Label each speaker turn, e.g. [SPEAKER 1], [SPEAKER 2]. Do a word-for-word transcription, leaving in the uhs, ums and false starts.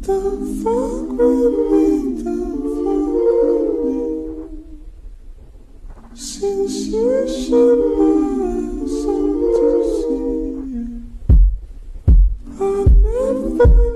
[SPEAKER 1] Don't fuck with me, don't fuck with me. Since you shut my eyes on to see you, I never